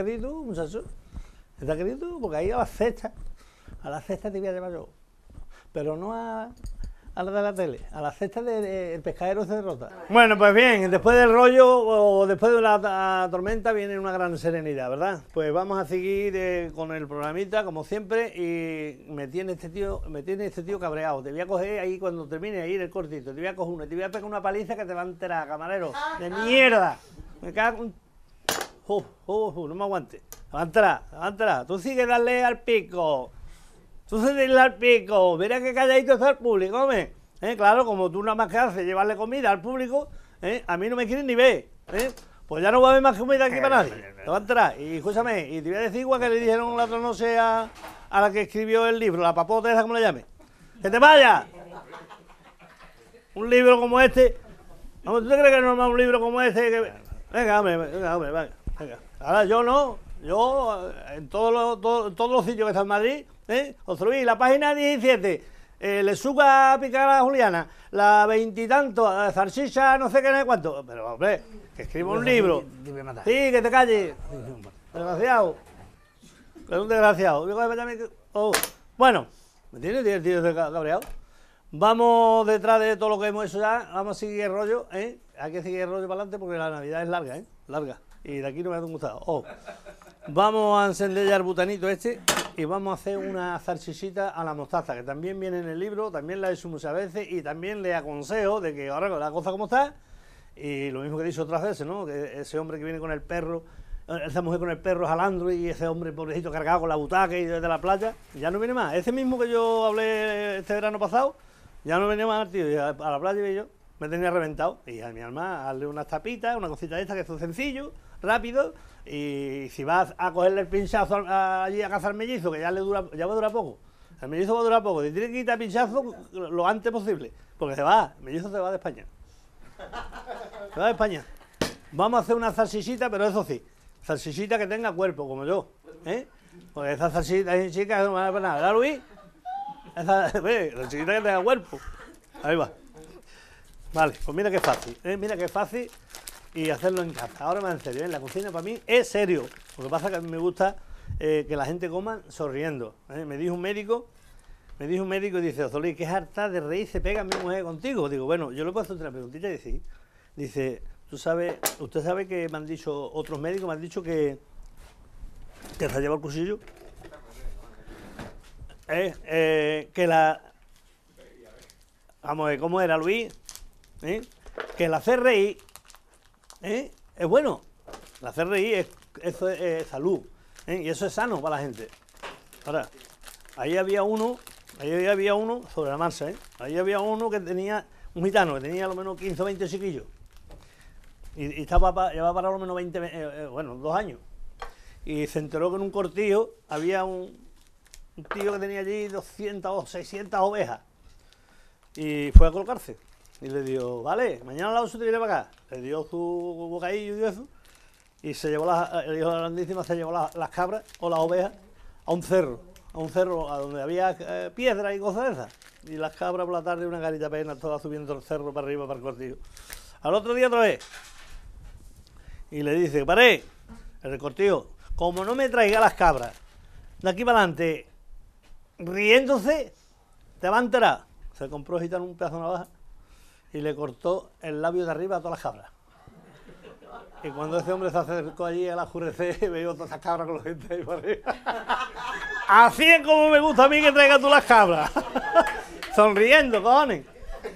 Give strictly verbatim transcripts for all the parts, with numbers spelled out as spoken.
querido, muchacho? ¿Estás querido? Porque ahí a la cesta, a la cesta te voy a llevar yo. Pero no a, a la de la tele, a la cesta del de, de, pescadero se derrota. Bueno, pues bien, después del rollo o después de la, la tormenta viene una gran serenidad, ¿verdad? Pues vamos a seguir eh, con el programita, como siempre, y me tiene este tío, me tiene este tío cabreado. Te voy a coger ahí cuando termine ahí el cortito, te voy a coger una, te voy a pegar una paliza que te va a enterar, camarero, de mierda. Me cago en... Uh, uh, uh, no me aguante. Levántala, levántala. Tú sigue darle al pico. Tú sigue darle al pico. Mira que calladito está el público, hombre. ¿Eh? Claro, como tú nada más que haces llevarle comida al público, ¿eh? A mí no me quieren ni ver. ¿Eh? Pues ya no va a haber más comida aquí para nadie. Levántala. Y escúchame, y te voy a decir igual que le dijeron la otra noche a, a la que escribió el libro, la papota esa, como le llame. ¡Que te vaya! Un libro como este. Vamos, ¿tú te crees que es normal un libro como este? Que... Venga, hombre, venga, hombre, venga. Venga. Ahora yo no, yo en todos los, todo, todos los sitios que están en Madrid, ¿eh? Os subí la página diecisiete, eh, le suba a picar a Juliana, la veintitantos, zarchicha, no sé qué, no sé cuánto. Pero hombre, que escriba un libro. Sí, que te calles. Desgraciado. Es un desgraciado. Oh. Bueno, ¿me entiendes? El tío de cabreado. Vamos detrás de todo lo que hemos hecho ya, vamos a seguir el rollo, ¿eh? Hay que seguir el rollo para adelante porque la Navidad es larga, ¿eh? Larga. Y de aquí no me ha gustado. Oh. Vamos a encender ya el butanito este y vamos a hacer una salchichita a la mostaza, que también viene en el libro, también la he hecho muchas veces y también le aconsejo de que ahora con la cosa como está, y lo mismo que he dicho otras veces, ¿no? Que ese hombre que viene con el perro, esa mujer con el perro jalando y ese hombre pobrecito cargado con la butaca y desde la playa, ya no viene más. Ese mismo que yo hablé este verano pasado, ya no venía más, tío, y a, a la playa y yo me tenía reventado. Y a mi alma, darle unas tapitas, una cosita de esta que es sencillo, rápido, y si vas a cogerle el pinchazo a, allí a cazar mellizo, que ya le dura, ya va a durar poco. El mellizo va a durar poco, te tiene que quitar pinchazo lo antes posible, porque se va, el mellizo se va de España. Se va de España. Vamos a hacer una salchichita, pero eso sí, salchichita que tenga cuerpo, como yo, ¿eh? Porque esa salchichita es chica, no me da nada, ¿verdad, Luis? Esa, ¿ves? La salchichita que tenga cuerpo. Ahí va. Vale, pues mira qué fácil, ¿eh? Mira qué fácil y hacerlo en casa. Ahora más en serio, ¿eh? La cocina para mí es serio. Lo que pasa es que a mí me gusta eh, que la gente coma sonriendo, ¿eh? Me dijo un médico, me dijo un médico y dice, Ozolí, que es harta de reír, se pega mi mujer contigo. Digo, bueno, yo le puedo hacer otra preguntita y decir, dice, tú sabes, usted sabe que me han dicho, otros médicos me han dicho que, que se ha llevado el cuchillo, eh, eh, que la, vamos a ver, ¿cómo era, Luis? ¿Eh? Que el hacer reír, ¿eh? Es bueno, el hacer reír es, eso es, es salud, ¿eh? Y eso es sano para la gente. Ahora, ahí había uno, ahí había uno sobre la marcha, ¿eh? Ahí había uno que tenía, un gitano, que tenía a lo menos quince o veinte chiquillos, y, y estaba, llevaba para lo menos veinte, eh, eh, bueno, dos años, y se enteró que en un cortillo había un, un tío que tenía allí doscientas o seiscientas ovejas, y fue a colocarse. Y le dijo, vale, mañana la oso te viene para acá. Le dio su bocadillo y eso. Y se llevó las, el hijo de la grandísima se llevó las, las cabras o las ovejas a un cerro. A un cerro a donde había eh, piedras y cosas de esas. Y las cabras por la tarde, una carita pena, todas subiendo el cerro para arriba, para el cortillo. Al otro día otra vez. Y le dice, paré, el cortillo, como no me traiga las cabras de aquí para adelante, riéndose, te va a enterar. Se compró gitano un pedazo de navaja y le cortó el labio de arriba a todas las cabras. Y cuando ese hombre se acercó allí al oscurecer, veo todas esas cabras con los dientes ahí por arriba. Así es como me gusta a mí que traigas tú las cabras. Sonriendo, cojones.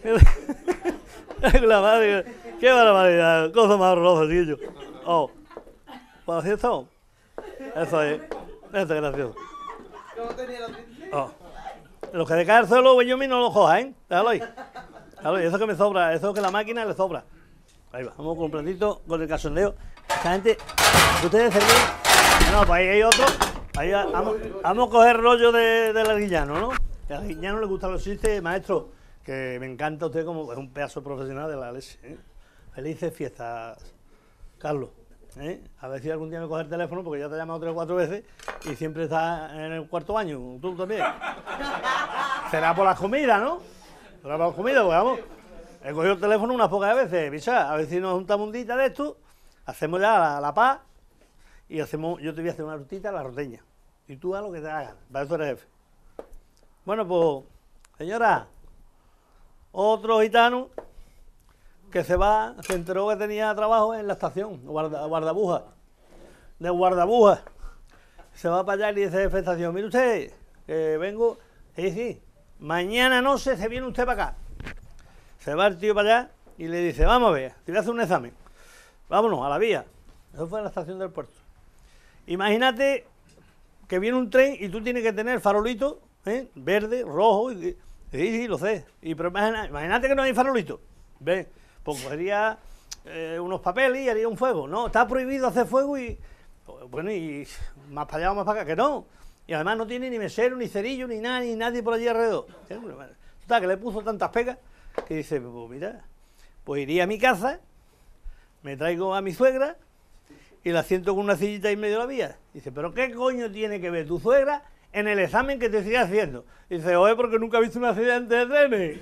La madre, qué barbaridad, cosa más horrorosa, chiquillo. Oh, ¿pues así estamos? Eso es, eso es gracioso. ¿Cómo tenía los dientes? Oh. Los que de caer solo, pues yo mismo no los coja, ¿eh? Déjalo ahí. Déjalo ahí, eso que me sobra, eso que la máquina le sobra. Ahí va, vamos con un platito, con el cachondeo. Esta gente, ustedes se ven. No, pues ahí hay otro. Ahí vamos, vamos a coger rollo de, del Arguiñano, ¿no? Que al Arguiñano le gustan los chistes, maestro, que me encanta usted como es un pedazo profesional de la leche, ¿eh? Felices fiestas, Carlos. ¿Eh? A ver si algún día me coge el teléfono, porque ya te he llamado tres o cuatro veces y siempre estás en el cuarto baño, tú también. Será por las comidas, ¿no? Será por las comidas, pues vamos. He cogido el teléfono unas pocas veces, picha, a ver si nos juntamos un día de esto, hacemos ya la, la paz y hacemos, yo te voy a hacer una rutita a la roteña. Y tú haz lo que te hagas, para eso eres jefe. Bueno, pues, señora, otro gitano que se va, se enteró que tenía trabajo en la estación, guarda, guardabuja, de guardabuja. Se va para allá y le dice jefe de estación, mire usted, que vengo, sí, sí, mañana noche se viene usted para acá. Se va el tío para allá y le dice, vamos a ver, te voy a hacer un examen. Vámonos, a la vía. Eso fue en la estación del puerto. Imagínate que viene un tren y tú tienes que tener farolito, ¿eh? Verde, rojo, y, sí, sí, lo sé. Y, pero imagínate, imagínate que no hay farolito. ¿Ves? Pues cogería eh, unos papeles y haría un fuego. No, está prohibido hacer fuego y... Bueno, y más para allá o más para acá, que no. Y además no tiene ni mesero, ni cerillo, ni nada, ni nadie por allí alrededor. Está, que le puso tantas pegas que dice, pues mira, pues iría a mi casa, me traigo a mi suegra y la siento con una sillita en medio de la vía. Dice, pero ¿qué coño tiene que ver tu suegra en el examen que te sigue haciendo? Dice, oye, porque nunca he visto un accidente de trenes.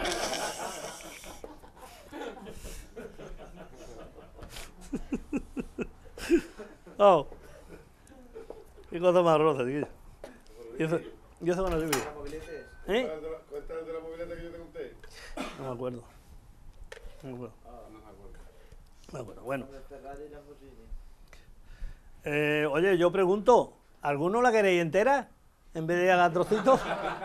Oh, qué cosa más rosa, tío. Y eso, y eso con el libro. ¿Eh? ¿Cuéntale de la movileta que yo te conté? No me acuerdo. No me acuerdo. Ah, no me acuerdo. No me acuerdo. Bueno. Eh, oye, yo pregunto, ¿alguno la queréis entera? En vez de hacer trocitos.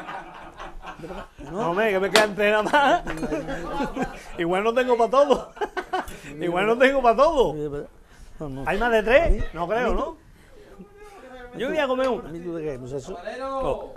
No, hombre, que me queda entera más. Igual no tengo para todo. Igual no tengo para todo. No, no. ¿Hay más de tres? No creo, ¿no? Yo voy a comer uno. Oh.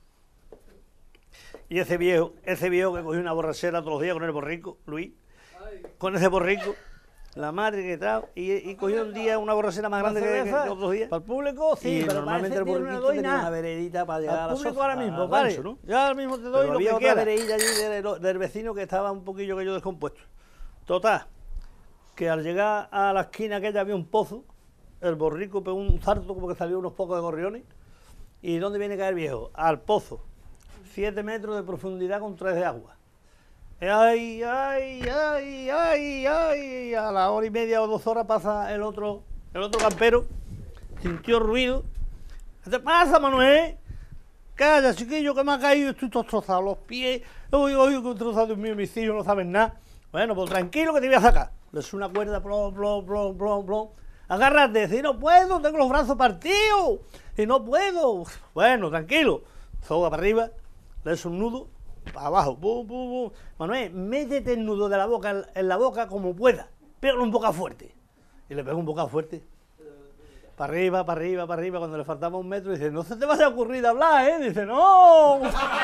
Y ese viejo, ese viejo que cogió una borrachera todos los días con el borrico, Luis, con ese borrico, la madre que trajo, y, y cogió un día una borrachera más grande que, que, que otros días. Para el público, sí, y pero normalmente el borrico no tenía nada. una veredita para llegar Al a la público sofa, ahora mismo, al vale. rancho, ¿no? Yo ahora mismo te doy Pero lo había que otra quieras. veredilla allí del, del vecino que estaba un poquillo que yo descompuesto. Total, que al llegar a la esquina aquella había un pozo, el borrico pegó un salto como que salió unos pocos de gorriones. ¿Y dónde viene a caer viejo? Al pozo. Siete metros de profundidad con tres de agua. ¡Ay, ay, ay, ay, ay! A la hora y media o dos horas pasa el otro, el otro campero. Sintió ruido. ¿Qué te pasa, Manuel? Calla, chiquillo, que me ha caído. Estoy todo destrozado. Los pies. Uy, uy, que destrozado, Dios mío, mis hijos no saben nada. Bueno, pues tranquilo que te voy a sacar. Le suena una cuerda, plom, plom, plom, plom, plom. Agárrate, si no puedo, tengo los brazos partidos. Y no puedo. Bueno, tranquilo. Soga para arriba, le es un nudo, para abajo. Pum, pum, pum. Manuel, métete el nudo de la boca en, en la boca como puedas. Pégale un boca fuerte. Y le pega un boca fuerte. Para arriba, para arriba, para arriba. Cuando le faltaba un metro, dice, no se te vaya a ocurrir hablar, ¿eh? Dice, no.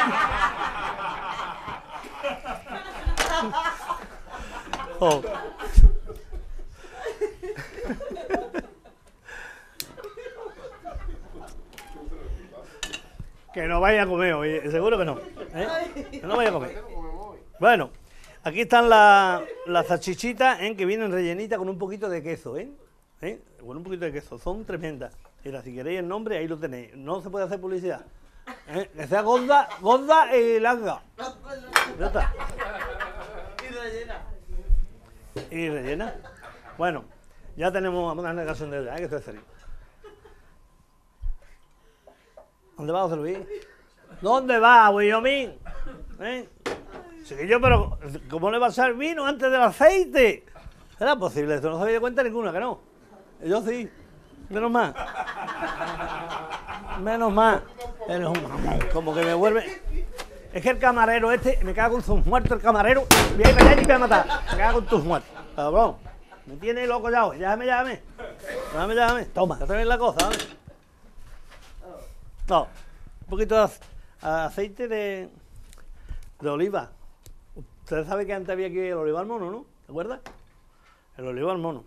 Oh. Que no vaya a comer hoy, seguro que no. ¿Eh? Que no vaya a comer. Bueno, aquí están las la salchichitas, ¿eh? Que vienen rellenitas con un poquito de queso, ¿eh? ¿Eh? Con un poquito de queso, son tremendas. Mira, si queréis el nombre, ahí lo tenéis. No se puede hacer publicidad. ¿Eh? Que sea gorda, gorda y larga. Ya está. Y rellena. Y rellena. Bueno, ya tenemos una negación de ella, ¿eh? Que estoy serio. ¿Dónde va, José Luis? ¿Dónde va, Guillomín? ¿Eh? Chiquillo, pero ¿cómo le va a echar vino antes del aceite? ¿Era posible esto? No se había cuenta ninguna, que no. Yo sí. Menos más. Menos más. Eres un mamón. Como que me vuelve... Es que el camarero este, me cago en sus muertos el camarero. Voy a ir para allá y me voy a matar. Me cago en tus muertos. Cabrón. Me tiene loco ya hoy. Llámame, llámame. Llámame, llámame. Toma, que te ves la cosa, ¿vale? No, un poquito de aceite de, de oliva. Ustedes saben que antes había aquí el olivar mono, ¿no? ¿Te acuerdas? El olivar mono.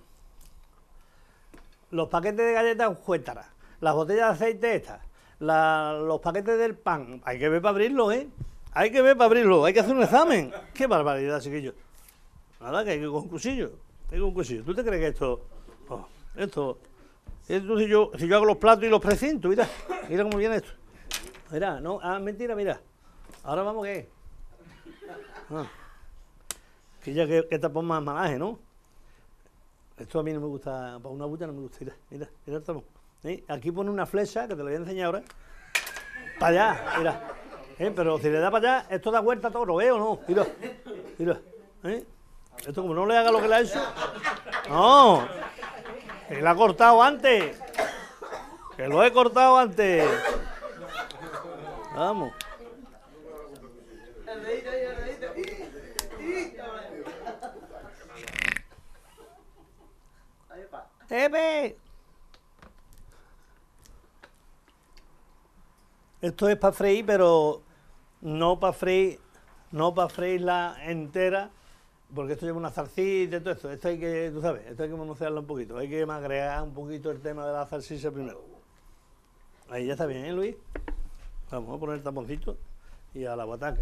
Los paquetes de galletas Juétara, las botellas de aceite estas, la, los paquetes del pan. Hay que ver para abrirlo, ¿eh? Hay que ver para abrirlo, hay que hacer un examen. ¡Qué barbaridad, chiquillo! Nada, que hay que ir con un cuchillo. Hay que ir con un cuchillo. ¿Tú te crees que esto... Oh, esto... Esto si yo, si yo hago los platos y los precinto, mira, mira cómo viene esto. Mira, no, ah, mentira, mira. Ahora vamos, ¿qué? Ah, que ya que, que tapón más malaje, ¿no? Esto a mí no me gusta, para una bulla no me gusta. Mira, mira, mira el talón. ¿Eh? Aquí pone una flecha, que te lo voy a enseñar ahora. Para allá, mira. ¿Eh? Pero si le da para allá, esto da vuelta todo, ¿lo veo o no? Mira, mira. ¿Eh? Esto como no le haga lo que le ha hecho. No, que lo ha cortado antes. Que lo he cortado antes. Vamos. El dedito ahí, el dedito. Ahí va. ¡Epe! Esto es para freír, pero no para freír, no para freírla entera, porque esto lleva una salsita y todo esto. Esto hay que, tú sabes, esto hay que manosearlo un poquito. Hay que magrear un poquito el tema de la salsilla primero. Ahí ya está bien, ¿eh, Luis? Vamos a poner el taponcito y a la bataca.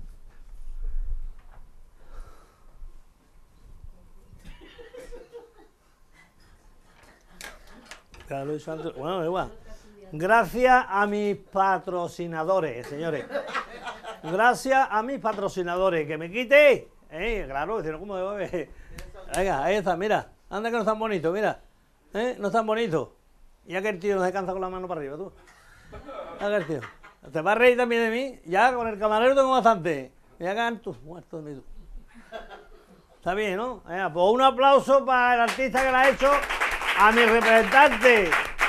Ya lo he dicho antes. Bueno, igual. Gracias a mis patrocinadores, señores. Gracias a mis patrocinadores. Que me quite. Eh, claro, si no, ¿cómo debo ver? Venga, ahí está, mira. Anda que no están bonitos, mira. ¿Eh? No están bonitos. Ya que el tío no se cansa con la mano para arriba, tú. Ya que el tío. ¿Te vas a reír también de mí? Ya con el camarero tengo bastante. Ya que tú, muerto de mí, tú. Está bien, ¿no? Venga, pues un aplauso para el artista que lo ha hecho, a mi representante.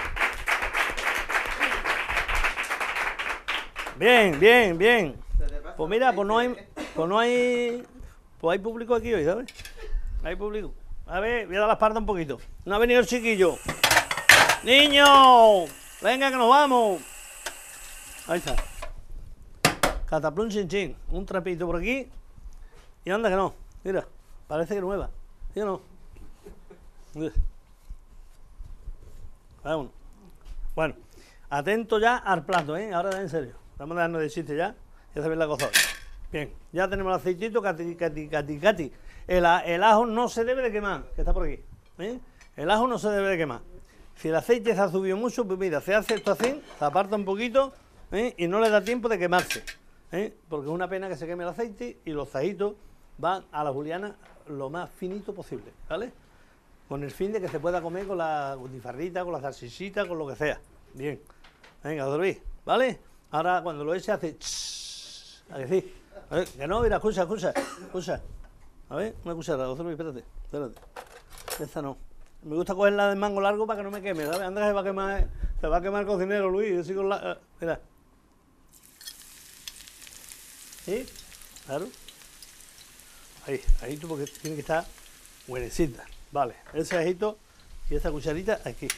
Bien, bien, bien. Pues mira, pues no hay, pues no hay, pues hay público aquí hoy, ¿sabes? Hay público. A ver, voy a dar la espalda un poquito. No ha venido el chiquillo. ¡Niños! Venga que nos vamos. Ahí está. Cataplum chin chin. Un trapito por aquí. Y anda que no. Mira, parece que nueva. ¿Sí o no? Mira. Vámonos. Bueno, atento ya al plato, ¿eh? Ahora en serio. Vamos a darnos de chiste ya. Ya sabéis la cosa. Bien, ya tenemos el aceitito, cati, cati, cati, cati. El, el ajo no se debe de quemar, que está por aquí. ¿Eh? El ajo no se debe de quemar. Si el aceite se ha subido mucho, pues mira, se hace esto así, se aparta un poquito, ¿eh? Y no le da tiempo de quemarse. ¿Eh? Porque es una pena que se queme el aceite y los zajitos van a la juliana lo más finito posible, ¿vale? Con el fin de que se pueda comer con la butifarrita, con la salchichita, con lo que sea. Bien. Venga, dormí, ¿vale? Ahora cuando lo eche hace... ¿A que sí? A ver, que no, mira, escucha, escucha, escucha. A ver, una cuchara, José Luis, espérate, espérate. Esta no. Me gusta cogerla del mango largo para que no me queme, ¿sabes? Anda que se va a quemar, se va a quemar el cocinero, Luis. Yo sigo la... eh, mira. ¿Sí? Claro. Ahí, ahí tú, porque tiene que estar buenecita. Vale, ese ajito y esta cucharita aquí.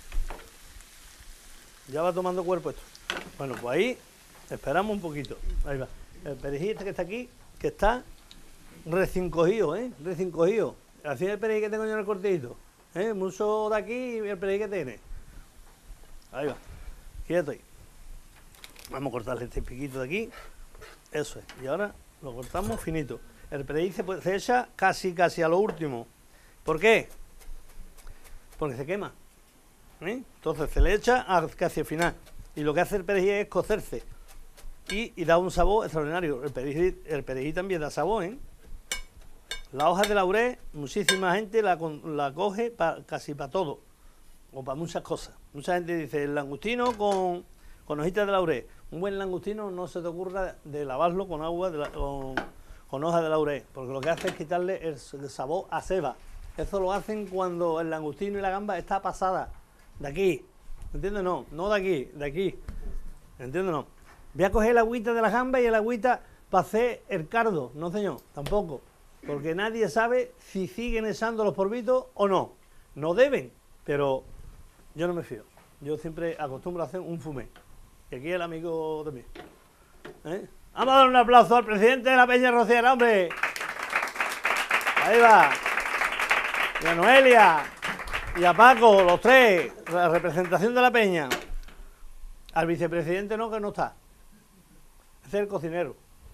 Ya va tomando cuerpo esto. Bueno, pues ahí esperamos un poquito. Ahí va. El perejil este que está aquí, que está recién cogido, ¿eh? Recién cogido. Así es el perejil que tengo yo en el cortito. ¿Eh? Mucho de aquí y el perejil que tiene. Ahí va. Quieto ahí. Vamos a cortarle este piquito de aquí. Eso es. Y ahora lo cortamos finito. El perejil se, puede, se echa casi, casi a lo último. ¿Por qué? Porque se quema. ¿Eh? Entonces se le echa casi al final. Y lo que hace el perejil es cocerse. Y, y da un sabor extraordinario. El perejil, el perejil también da sabor, ¿eh? La hoja de laurel, muchísima gente la, la coge pa, casi para todo. O para muchas cosas. Mucha gente dice, el langostino con, con hojitas de laurel. Un buen langostino no se te ocurra de lavarlo con agua, de la, con, con hojas de laurel. Porque lo que hace es quitarle el, el sabor a ceba. Eso lo hacen cuando el langostino y la gamba está pasada. De aquí. ¿Entiendes? No, no de aquí, de aquí. ¿Entiendes? No. Voy a coger el agüita de la gamba y el agüita para hacer el cardo. No, señor, tampoco. Porque nadie sabe si siguen echando los polvitos o no. No deben, pero yo no me fío. Yo siempre acostumbro a hacer un fumé. Y aquí el amigo también. ¿Eh? Vamos a dar un aplauso al presidente de la Peña Rociera, hombre. Ahí va. Y a Noelia. Y a Paco, los tres. La representación de la Peña. Al vicepresidente no, que no está. Ese es el cocinero.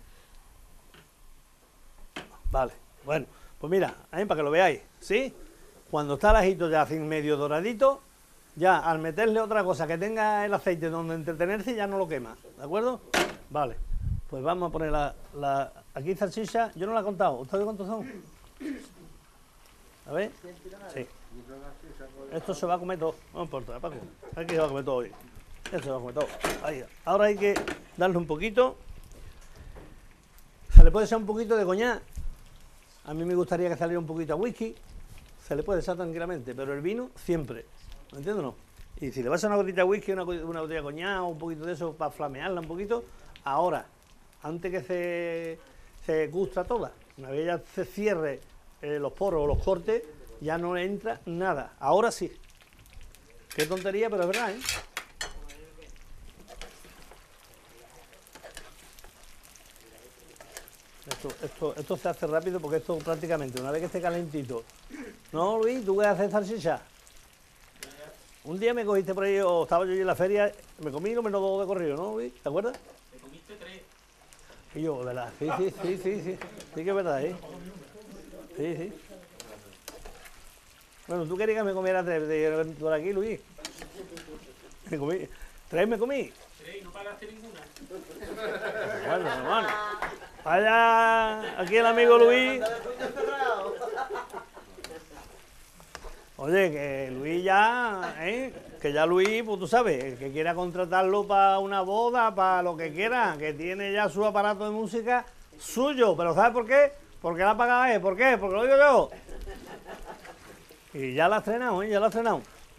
Vale, bueno, pues mira, ahí para que lo veáis, ¿sí? Cuando está el ajito ya así medio doradito, ya al meterle otra cosa que tenga el aceite donde entretenerse, ya no lo quema, ¿de acuerdo? Vale, pues vamos a poner la, la aquí salchicha, yo no la he contado, ¿ustedes cuántos son? A ver, sí, Esto se va a comer todo. No importa, Paco. Aquí se va a comer todo hoy. Esto se va a comer todo. Ahí. Ahora hay que darle un poquito. Se le puede echar un poquito de coñac. A mí me gustaría que saliera un poquito de whisky. Se le puede echar tranquilamente, pero el vino siempre. ¿Me entiendes o no? Y si le vas a una gotita de whisky, una, una botella de coñac o un poquito de eso para flamearla un poquito, ahora, antes que se, se gustra toda, una vez ya se cierre eh, los poros o los cortes, ya no le entra nada. Ahora sí. Qué tontería, pero es verdad, ¿eh? Esto, esto, esto se hace rápido porque esto prácticamente, una vez que esté calentito. No, Luis, ¿tú qué haces salchicha? Un día me cogiste por ahí, o estaba yo en la feria, me comí no menos dos de corrido, ¿no, Luis? ¿Te acuerdas? Te comiste tres. Y yo, ¿verdad? Sí, sí, sí, sí, sí. Sí que es verdad, ¿eh? Sí, sí. Bueno, ¿tú querías que me comiera tres de, por aquí, Luis? Me comí. ¿Tres me comí? Tres y no pagaste ninguna. Bueno, hermano. Vaya, aquí el amigo Luis. Oye, que Luis ya, ¿eh? Que ya Luis, pues tú sabes, el que quiera contratarlo para una boda, para lo que quiera, que tiene ya su aparato de música suyo. Pero ¿sabes por qué? Porque la ha pagado él. ¿Por qué? Porque lo digo yo. Y ya la ha estrenado, ¿eh? Ya la ha estrenado.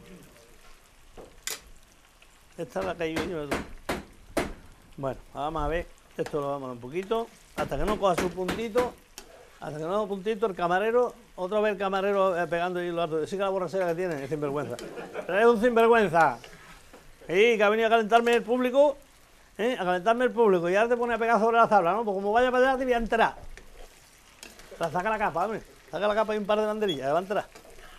Esta es la que yo... Bueno, vamos a ver. Esto lo vamos a un poquito. Hasta que no coja su puntito. Hasta que no coja puntito, el camarero... Otra vez el camarero eh, pegando y lo alto. Sí que la borrachera que tiene es sinvergüenza. Pero es un sinvergüenza. Y que ha venido a calentarme el público. ¿eh? A calentarme el público. Y ahora te pone a pegar sobre la tabla, ¿no? Pues como vaya para allá te voy a enterar. O sea, saca la capa, hombre. Saca la capa y un par de banderillas. Va a enterar.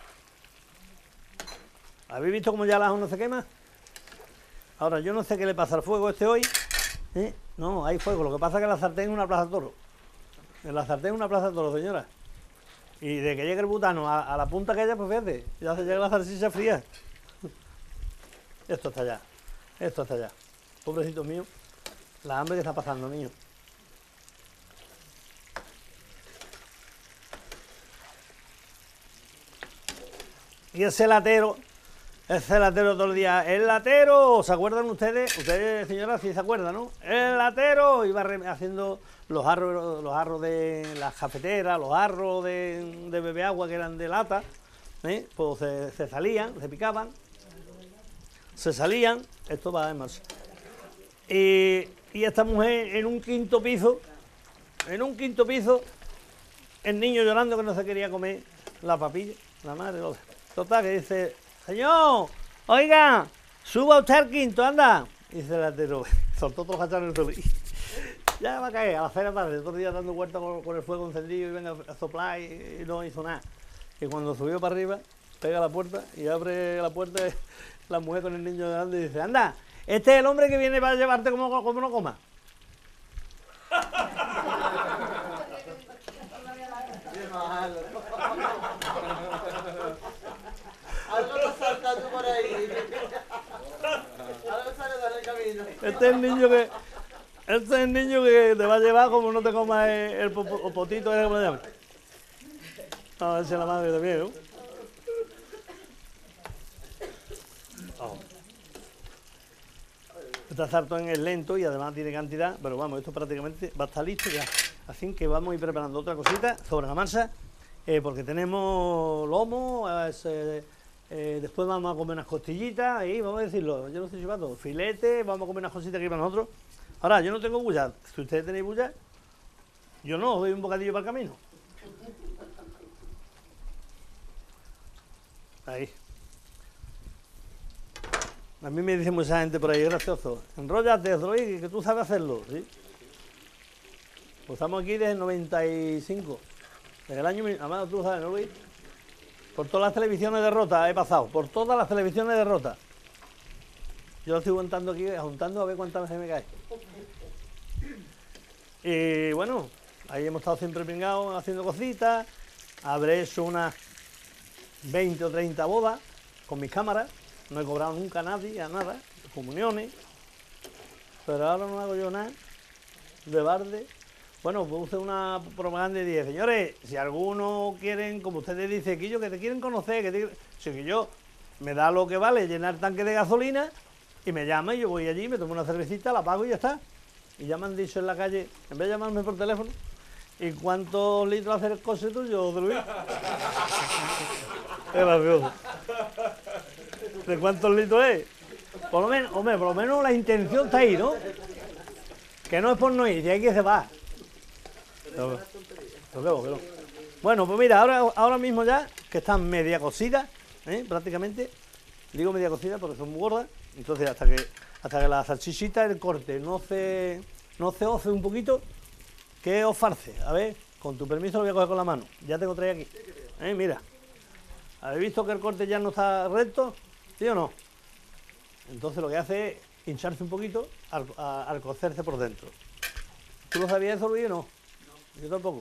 ¿Habéis visto cómo ya el ajo no se quema? Ahora, yo no sé qué le pasa al fuego este hoy. ¿eh? No, hay fuego. Lo que pasa es que la sartén es una plaza de toro. En la sartén es una plaza de toro, señora. Y de que llegue el butano a, a la punta que haya, pues fíjate, ya se llega la salchicha fría. Esto está allá. Esto está allá. Pobrecitos míos. La hambre que está pasando, niño. Y ese latero, ese latero todo el día, el latero, ¿se acuerdan ustedes? Ustedes, señora, sí se acuerdan, ¿no? El latero iba haciendo los jarros, los jarros de las cafeteras, los jarros de, de beber agua que eran de lata, ¿eh? Pues se, se salían, se picaban, se salían, esto va en marcha. Y, y esta mujer en un quinto piso, en un quinto piso, el niño llorando que no se quería comer la papilla, la madre, lo total, que dice, señor, oiga, suba usted al quinto, anda. Y dice el latero, soltó todos los cacharros en el suelo. Ya va a caer, a las seis de la tarde, todos los días dando vueltas con, con el fuego encendido y venga a soplar y, y no hizo nada. Y cuando subió para arriba, pega la puerta y abre la puerta la mujer con el niño delante y dice, anda, este es el hombre que viene para llevarte como, como no comas. Algo está saltando por ahí. Algo sale del camino. Este es el niño que... Este es el niño que te va a llevar como no te comas el, el, el potito ese que me llaman. No, esa es la madre también, ¿no? Oh. Este sartén es lento y además tiene cantidad, pero vamos, esto prácticamente va a estar listo ya. Así que vamos a ir preparando otra cosita sobre la marcha, eh, porque tenemos lomo, eh, eh, después vamos a comer unas costillitas, y vamos a decirlo, yo no estoy llevando filete, vamos a comer unas cositas aquí para nosotros. Ahora, yo no tengo bulla. Si ustedes tenéis bulla, yo no, os doy un bocadillo para el camino. Ahí. A mí me dice mucha gente por ahí, gracioso, enróllate, Luis, que tú sabes hacerlo, ¿sí? Pues estamos aquí desde el noventa y cinco, desde el año... Además, tú lo sabes, ¿no, Luis? Por todas las televisiones de Rota he pasado, por todas las televisiones de Rota. Yo lo estoy juntando aquí, juntando a ver cuántas veces me cae. Y bueno, ahí hemos estado siempre pringados haciendo cositas. Habré hecho unas veinte o treinta bodas con mis cámaras. No he cobrado nunca a nadie, a nada, comuniones. Pero ahora no hago yo nada de barde. Bueno, puse una propaganda y dije, señores, si alguno quieren, como ustedes dicen, Quillo, que te quieren conocer, que te... Si que yo me da lo que vale llenar tanque de gasolina y me llama y yo voy allí, me tomo una cervecita, la pago y ya está. Y ya me han dicho en la calle, en vez de llamarme por teléfono, ¿y cuántos litros hace el coche tuyo, de Luis? Es gracioso. ¿De cuántos litros es? Por lo menos, hombre, por lo menos la intención está ahí, ¿no? Que no es por no ir, y hay que se va. Pero, pero, pero. Bueno, pues mira, ahora, ahora mismo ya, que están media cocidas, ¿eh? Prácticamente, digo media cocida porque son muy gordas, entonces hasta que hasta que la salchichita, el corte, no se, no se oce un poquito, que os farce. A ver, con tu permiso lo voy a coger con la mano. Ya tengo tres aquí. ¿Eh? Mira. ¿Habéis visto que el corte ya no está recto? ¿Sí o no? Entonces lo que hace es hincharse un poquito al, a, al cocerse por dentro. ¿Tú lo sabías eso, Luis, o no? No. Yo tampoco.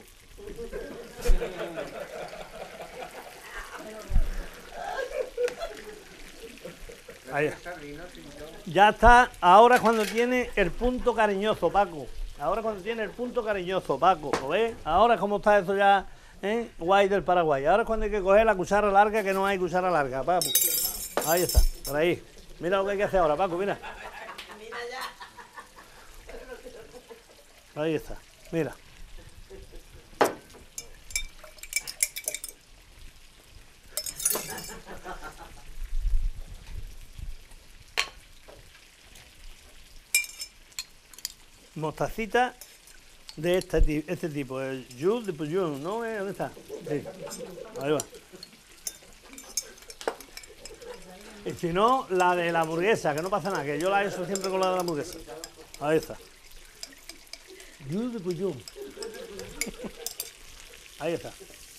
Ahí. Ya está, ahora cuando tiene el punto cariñoso, Paco. Ahora cuando tiene el punto cariñoso, Paco. ¿Lo ves? Ahora como está eso ya, ¿eh? Guay del Paraguay. Ahora es cuando hay que coger la cuchara larga, que no hay cuchara larga, Paco. Ahí está, por ahí. Mira lo que hay que hacer ahora, Paco, mira. Mira ya. Ahí está, mira. Mostacita de este, este tipo, el jus de Pujol, ¿no? ¿Dónde está? Sí. Ahí va. Y si no, la de la hamburguesa, que no pasa nada, que yo la he hecho siempre con la de la hamburguesa. Ahí está. Jus de Pujol. Ahí está.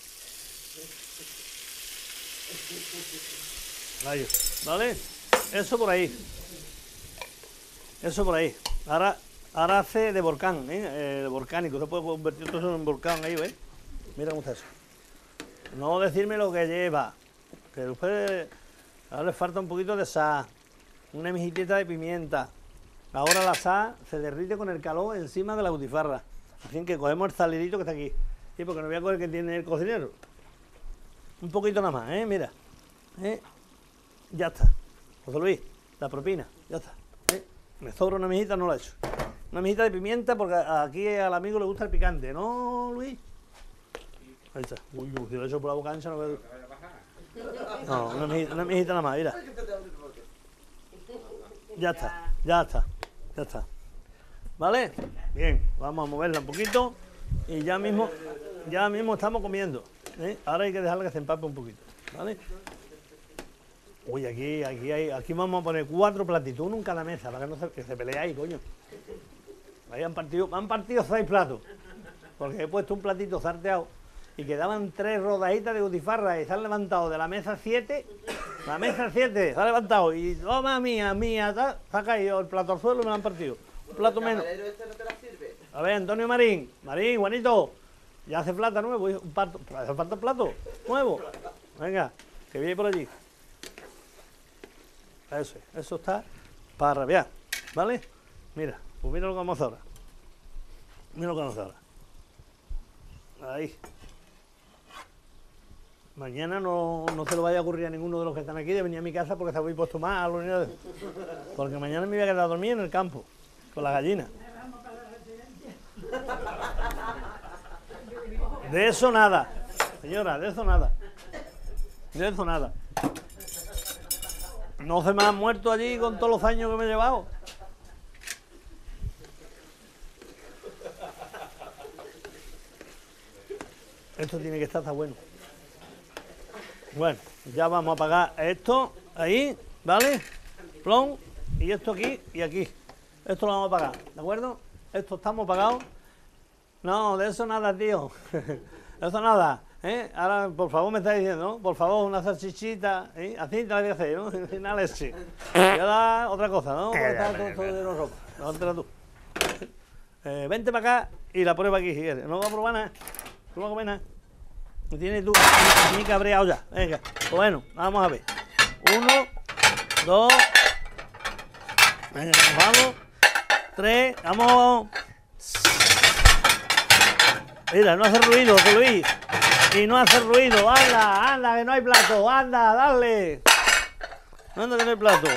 Ahí, ¿vale? Eso por ahí. Eso por ahí. Ahora... Ahora hace de volcán, ¿eh? Eh, volcánico, se puede convertir todo eso en volcán ahí, ¿ves? Mira cómo está eso. No decirme lo que lleva, que después ahora le falta un poquito de sal, una mejitita de pimienta. Ahora la sal se derrite con el calor encima de la butifarra. Así que cogemos el salidito que está aquí. Sí, porque no voy a coger el que tiene el cocinero. Un poquito nada más, ¿eh? Mira. ¿Eh? Ya está. José Luis, la propina, ya está. ¿Eh? Me sobra una mejita, no la he hecho. Una mijita de pimienta porque aquí al amigo le gusta el picante, ¿no, Luis? Ahí está. Uy, uy, si lo he hecho por la boca ancha no veo. No, una mijita, una mijita nada más, mira. Ya está, ya está, ya está. ¿Vale? Bien, vamos a moverla un poquito y ya mismo, ya mismo estamos comiendo, ¿eh? Ahora hay que dejarla que se empape un poquito, ¿vale? Uy, aquí, aquí, hay, aquí vamos a poner cuatro platitos, uno en cada mesa, para que no se, que se pelee ahí, coño. Ahí han partido, han partido seis platos, porque he puesto un platito sarteado y quedaban tres rodajitas de butifarra y se han levantado de la mesa siete, la mesa siete, se ha levantado y toma mía, mía, ta, se ha caído el plato al suelo y me lo han partido. Un plato menos. A ver, Antonio Marín, Marín, Juanito, ya hace plata nuevo, un plato, hace falta un plato nuevo. Venga, que viene por allí. Eso, eso está para rabiar, ¿vale? Mira, pues mira lo que vamos a hacer ahora. Mira lo que vamos a hacer ahora. Ahí. Mañana no, no se lo vaya a ocurrir a ninguno de los que están aquí de venir a mi casa porque se habéis puesto mal o ni nada. Porque mañana me voy a quedar a dormir en el campo, con las gallinas. De eso nada, señora, de eso nada. De eso nada. No se me han muerto allí con todos los años que me he llevado. Esto tiene que estar, está bueno. Bueno, ya vamos a apagar esto ahí, ¿vale? Plon, y esto aquí y aquí. Esto lo vamos a apagar, ¿de acuerdo? Esto estamos apagados. No, de eso nada, tío. De eso nada. ¿Eh? Ahora, por favor, me está diciendo, ¿no? Por favor, una salchichita, ¿eh? Así te la voy a hacer, ¿no? Sin nada leche. Voy a dar otra cosa, ¿no? Porque está todo, todo de ropa. Levantela tú. Eh, vente para acá y la prueba aquí, si quieres. No vas a probar nada. Tú no vas a comer nada. Me tienes tú ni cabreado ya. Venga. Pues bueno, vamos a ver. Uno, dos. Venga, vamos. Tres. Vamos. Mira, no hace ruido, José Luis. Y no hace ruido. Anda, anda, que no hay plato. Anda, dale. Anda, que no hay plato.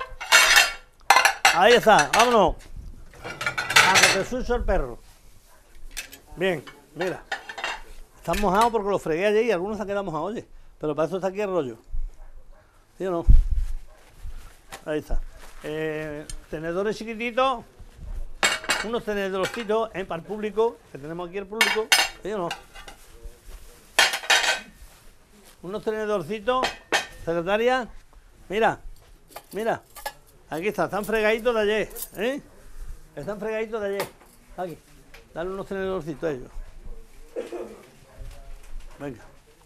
Ahí está, vámonos. A que te suyo el perro. Bien, mira. Están mojados porque los fregué ayer y algunos se han quedado mojados, oye. Pero para eso está aquí el rollo. ¿Sí o no? Ahí está. Eh, tenedores chiquititos. Unos tenedorcitos eh, para el público. Que tenemos aquí el público. ¿Sí o no? Unos tenedorcitos. Secretaria. Mira. Mira. Aquí está. Están fregaditos de ayer. ¿Eh? Están fregaditos de ayer. Aquí. Dale unos tenedorcitos a ellos. Venga.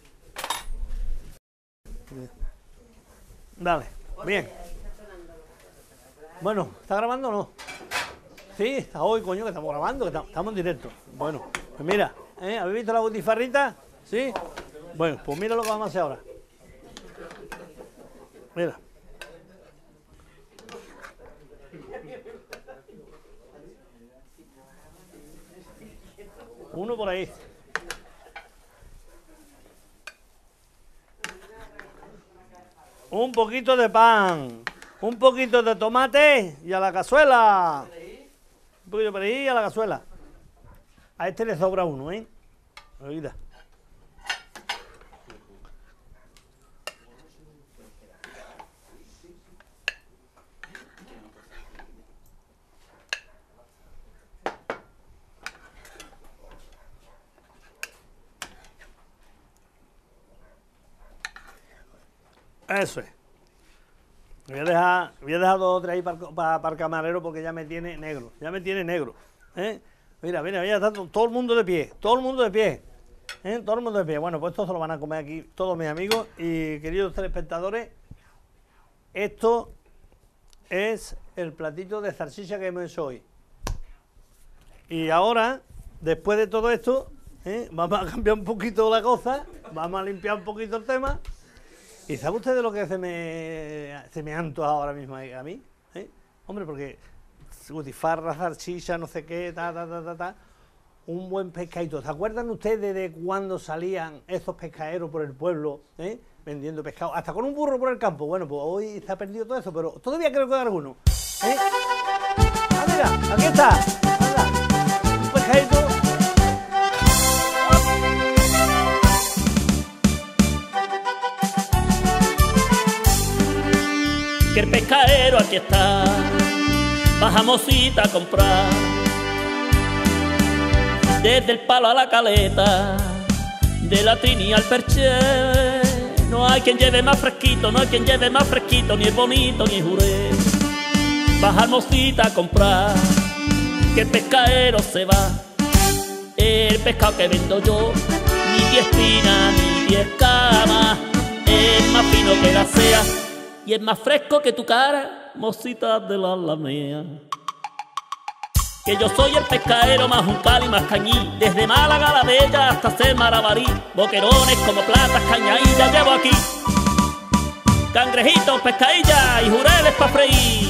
Dale. Bien. Bueno, ¿está grabando o no? Sí, está hoy, coño, que estamos grabando, que estamos en directo. Bueno, pues mira, ¿eh? ¿Habéis visto la butifarrita? ¿Sí? Bueno, pues mira lo que vamos a hacer ahora. Mira. Uno por ahí. Un poquito de pan. Un poquito de tomate y a la cazuela. Un poquito por ahí y a la cazuela. A este le sobra uno, ¿eh? Oída. Eso es. Voy a dejar, voy a dejar dos o tres ahí para, para, para el camarero porque ya me tiene negro. Ya me tiene negro. ¿Eh? Mira, mira, mira, está todo el mundo de pie. Todo el mundo de pie. ¿Eh? Todo el mundo de pie. Bueno, pues esto se lo van a comer aquí todos mis amigos y queridos telespectadores. Esto es el platito de salchicha que hemos hecho hoy. Y ahora, después de todo esto, ¿eh? Vamos a cambiar un poquito la cosa. Vamos a limpiar un poquito el tema. ¿Y sabe usted de lo que se me, se me antoja ahora mismo a mí? ¿Eh? Hombre, porque butifarra, salchicha, no sé qué, ta, ta, ta, ta, ta, un buen pescadito. ¿Se acuerdan ustedes de cuando salían esos pescaderos por el pueblo, eh, vendiendo pescado? Hasta con un burro por el campo. Bueno, pues hoy se ha perdido todo eso, pero todavía creo que hay alguno. ¿Eh? Ah, mira, aquí está. Anda, un pescadito. Que el pescadero aquí está, bajamos cita a comprar. Desde el palo a la caleta, de la trini al perché, no hay quien lleve más fresquito, no hay quien lleve más fresquito, ni el bonito ni el juré. Bajamos cita a comprar, que el pescadero se va. El pescado que vendo yo, ni diez espinas, ni diez camas, es más fino que la sea. Y es más fresco que tu cara, mocita de la Alamea. Que yo soy el pescadero más juncal y más cañí, desde Málaga la Bella hasta ser Marabarí. Boquerones como platas, cañadillas llevo aquí, cangrejitos, pescadillas y jureles pa' freír.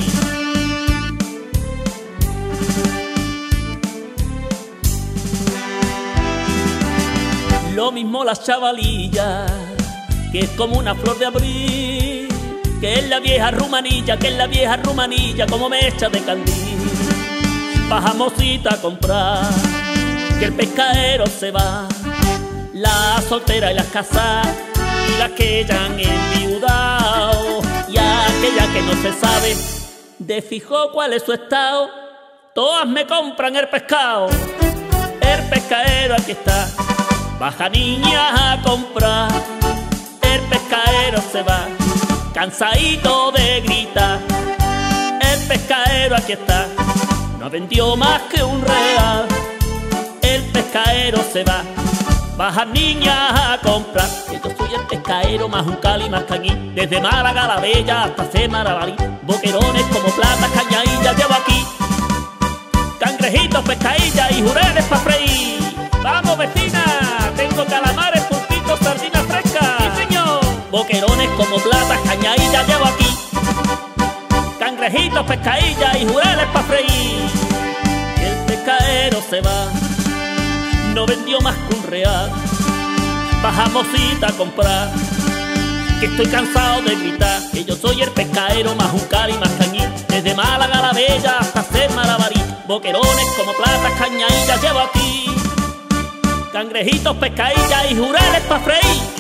Lo mismo las chavalillas, que es como una flor de abril, que es la vieja rumanilla, que es la vieja rumanilla, como me echa de candil. Bajamos cita a comprar, que el pescadero se va. Las solteras y las casadas, y las que ya han enviudado, y aquella que no se sabe de fijo cuál es su estado, todas me compran el pescado. El pescadero aquí está, baja niña a comprar. El pescadero se va, cansadito de gritar. El pescadero aquí está, no vendió más que un real. El pescadero se va, baja niña a comprar. Que yo soy el pescadero más juncal y más cañí, desde Málaga la Bella hasta ser Marabarí. Boquerones como platas, cañadillas llevo aquí, cangrejitos, pescadillas y jureles pa' freír. Vamos vecina, tengo calamares, pulpitos, sardinas frescas. Sí señor. Boquerones como platas, cañadillas llevo aquí, cangrejitos, pescadillas y jureles pa' freír. El pescadero se va, no vendió más que un real. Bajamos cita a comprar, que estoy cansado de gritar, que yo soy el pescadero más juncal y más cañín, desde Málaga la Bella hasta ser Malabarí, boquerones como platas, cañadillas llevo aquí, cangrejitos, pescadillas y jureles pa' freír.